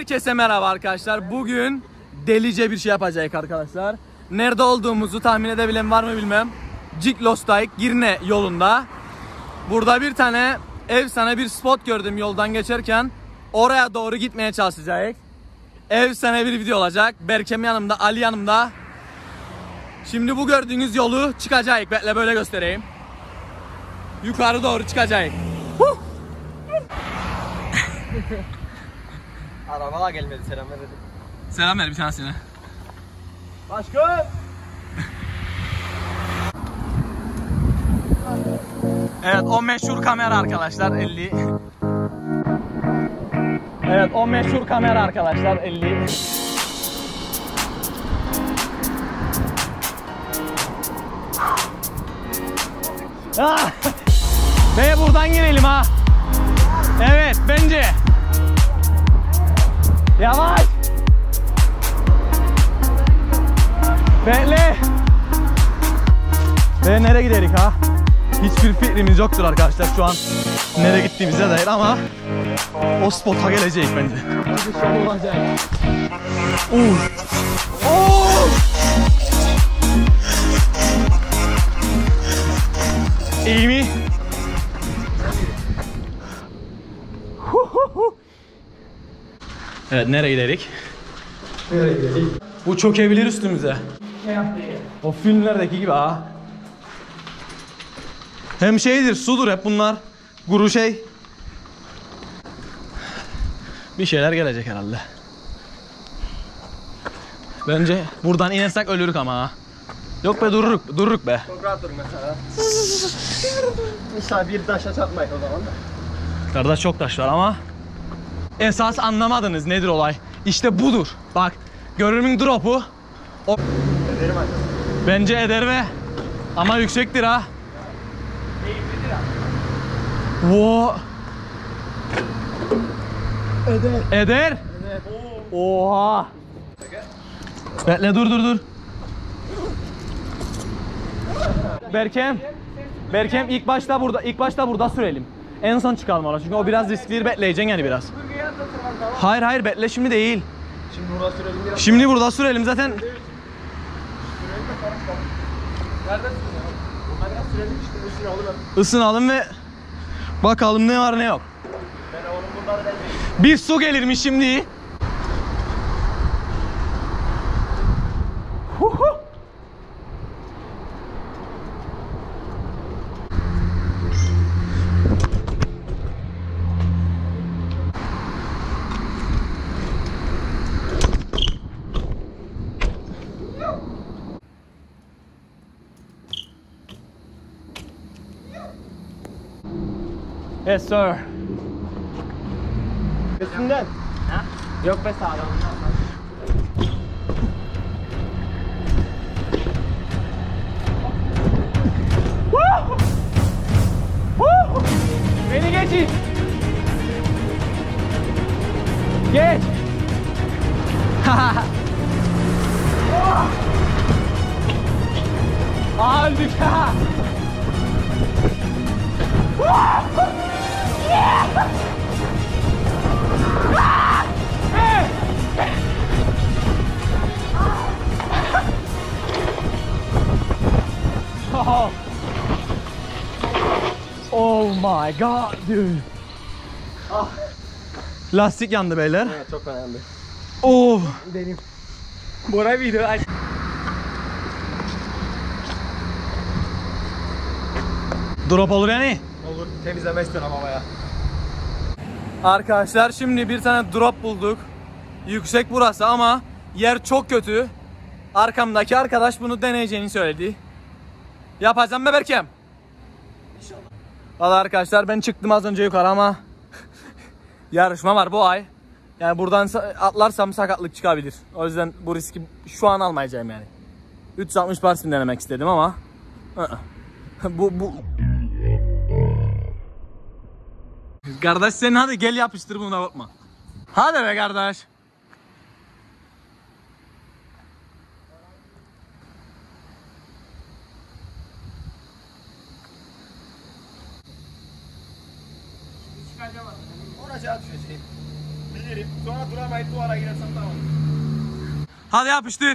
Herkese merhaba arkadaşlar. Bugün delice bir şey yapacağız arkadaşlar. Nerede olduğumuzu tahmin edebilen var mı bilmem. Ciklostayk Girne yolunda. Burada bir tane efsane bir spot gördüm yoldan geçerken. Oraya doğru gitmeye çalışacağız. Efsane bir video olacak. Berkem yanımda, Ali yanımda. Şimdi bu gördüğünüz yolu çıkacağız. Bekle böyle göstereyim. Yukarı doğru çıkacağız. Araba gelmedi, selam verdi. Selam ver bir tanesine. Başkan! Evet, o meşhur kamera arkadaşlar 50. Evet, o meşhur kamera arkadaşlar 50. Ve buradan girelim ha. Evet, bence. Yavaş. Bekle. Ve nereye giderik ha? Hiçbir fikrimiz yoktur arkadaşlar şu an nereye gittiğimize dair ama o spota geleceğiz bence. İyi mi? Evet, nereye giderik? Bu çökebilir üstümüze. O filmlerdeki gibi ha. Hem şeydir, sudur hep bunlar. Guru şey. Bir şeyler gelecek herhalde. Bence buradan inersek ölürük ama ha. Yok be, dururuk be. Çok rahat durun mesela. İnşallah bir taşa çarpmayın o zaman da. Kardeş çok taş var ama esas anlamadınız nedir olay. İşte budur. Bak, görünümün drop'u o... Ederim artık. Bence eder ve ama yüksektir ha. Eğimlidir ha. Wo. Eder. Eder. Eder. Oha. Bekle, dur. Berkem ilk başta burada sürelim. En son çıkalım oraya çünkü o biraz riskli, bekleyeceksin yani biraz. Hayır bekle, şimdi değil. Şimdi burada sürelim biraz. Şimdi burada sürelim zaten. Nerede sürelim? Bunlar sürelim işte, üstüne alalım. Isınalım ve bakalım ne var ne yok. Ben oğlum bunları da Bir su gelirmiş şimdi. Yes sir. üstünden. Ha? Yok be sağdan. Beni geçin. Geç. Aa, öldük ha. Oh my god dude. Lastik yandı beyler. Evet, çok önemli. Oh. Gidelim. Bora video aç. Drop olur yani. Olur, temizleme istiyorum ama ya. Arkadaşlar şimdi bir tane drop bulduk. Yüksek burası ama yer çok kötü. Arkamdaki arkadaş bunu deneyeceğini söyledi. Yapacağım be Berkem. İnşallah. Valla arkadaşlar ben çıktım az önce yukarı ama yarışma var bu ay. Yani buradan atlarsam sakatlık çıkabilir. O yüzden bu riski şu an almayacağım yani. 360 bar spin denemek istedim ama bu Kardeş sen hadi gel yapıştır, buna bakma. Hadi be kardeş. Oracağı düşeceğim. giderim. Sonra duramayıp duvara girersem tamam. Hadi yapıştır.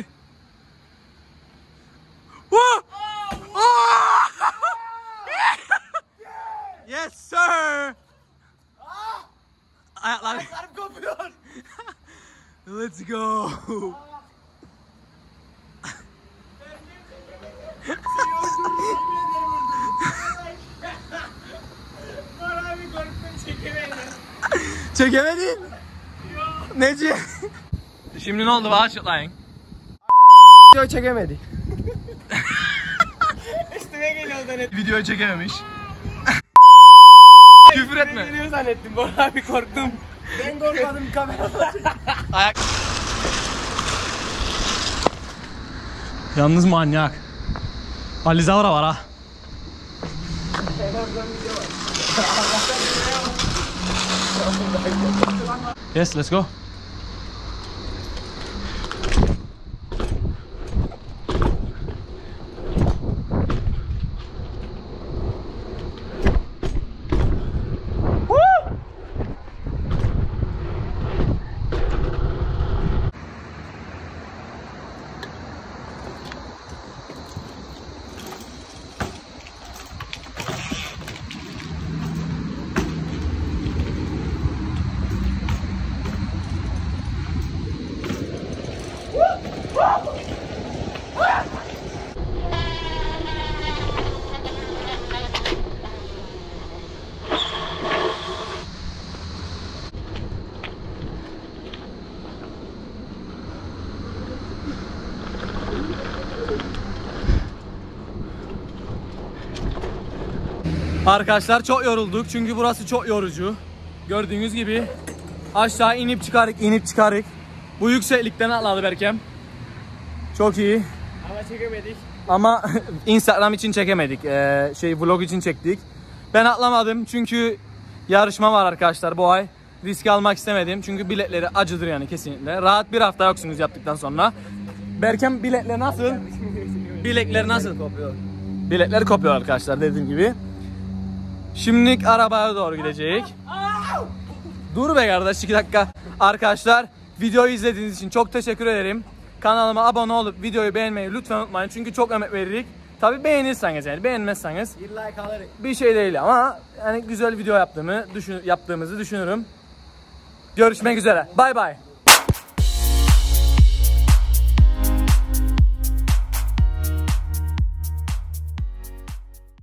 Woo! Oh! Yes sir. Ayaklar. Ayaklarım kopuyor. Let's go. Bana bir korktum çekemedim. Çekemedin. Neci? Şimdi ne oldu? Bana açıklayın. Video çekemedi. Üstüme geliyor zannettim. Videoyu çekememiş. Küfür etme. Geliyor zannettim. Bana bir korktum. Ben korkmadım kameradan. Ayak. Yalnız manyak. Alizavra var ha. Yes, let's go. Arkadaşlar çok yorulduk çünkü burası çok yorucu. Gördüğünüz gibi aşağı inip çıkarık. Bu yükseklikten atladı Berkem. Çok iyi. Ama çekemedik. Ama Instagram için çekemedik. Vlog için çektik. Ben atlamadım çünkü yarışma var arkadaşlar bu ay. Risk almak istemedim çünkü biletleri acıdır yani kesinlikle. Rahat bir hafta yoksunuz yaptıktan sonra. Berkem biletler nasıl? Bilekler nasıl? Kopuyor. Bilekler kopuyor arkadaşlar dediğim gibi. Şimdilik arabaya doğru gidecek. Dur be kardeş 2 dakika. Arkadaşlar videoyu izlediğiniz için çok teşekkür ederim. Kanalıma abone olup videoyu beğenmeyi lütfen unutmayın. Çünkü çok emek veririk. Tabi beğenirseniz yani beğenmezseniz Bir like alırım. bir şey değil ama yani güzel video yaptığımızı düşünürüm. Görüşmek üzere. Bay bay.